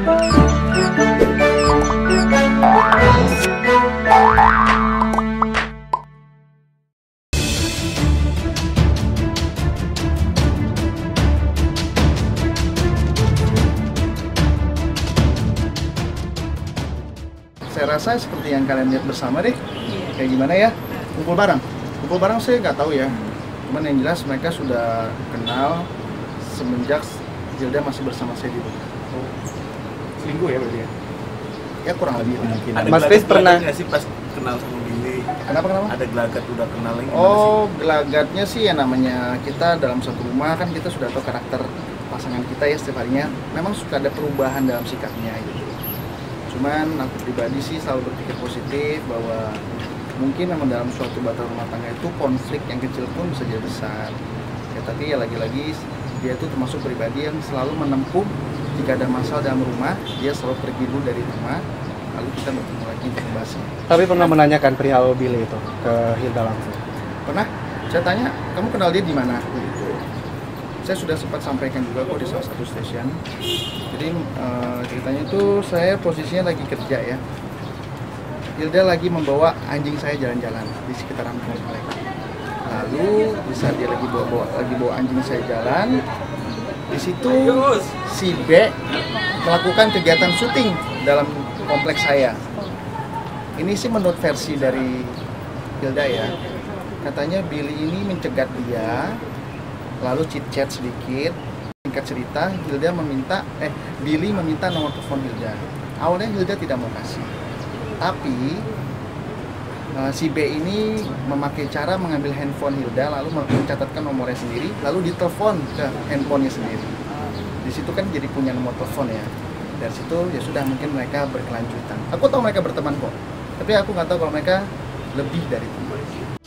Saya rasa seperti yang kalian lihat bersama deh, kayak gimana ya, kumpul bareng saya nggak tahu ya, cuman yang jelas mereka sudah kenal semenjak Hilda masih bersama saya di rumah. Selingkuh ya berarti ya? Ya kurang lebih. Mas Kris pernah nggak sih pas kenal sama Billy? Kenapa? Ada gelagat udah kenal lagi? Oh, gelagatnya sih ya namanya kita dalam satu rumah kan kita sudah tahu karakter pasangan kita ya setiap harinya. Memang suka ada perubahan dalam sikapnya gitu. Cuman aku pribadi sih selalu berpikir positif bahwa mungkin memang dalam suatu batas rumah tangga itu konflik yang kecil pun bisa jadi besar. Ya tapi ya lagi-lagi dia itu termasuk pribadi yang selalu menempuh jika ada masalah dalam rumah, dia selalu pergi dulu dari rumah, lalu kita bertemu lagi untuk membahasnya. Tapi pernah menanyakan perihal Billy itu ke Hilda langsung? Pernah? Saya tanya, kamu kenal dia di mana? Gitu. Saya sudah sempat sampaikan juga kok di salah satu stasiun. Jadi ceritanya itu saya posisinya lagi kerja ya. Hilda lagi membawa anjing saya jalan-jalan di sekitaran komplek. Lalu bisa dia lagi bawa anjing saya jalan. Di situ si B melakukan kegiatan syuting dalam kompleks saya. Ini sih menurut versi dari Hilda ya. Katanya Billy ini mencegat dia, lalu chit-chat sedikit. Singkat cerita, Billy meminta nomor telepon Hilda. Awalnya Hilda tidak mau kasih, tapi si B ini memakai cara mengambil handphone Hilda, lalu mencatatkan nomornya sendiri, lalu ditelepon ke handphonenya sendiri. Di situ kan jadi punya nomor telepon ya. Dari situ ya sudah mungkin mereka berkelanjutan. Aku tahu mereka berteman kok, tapi aku nggak tahu kalau mereka lebih dari teman.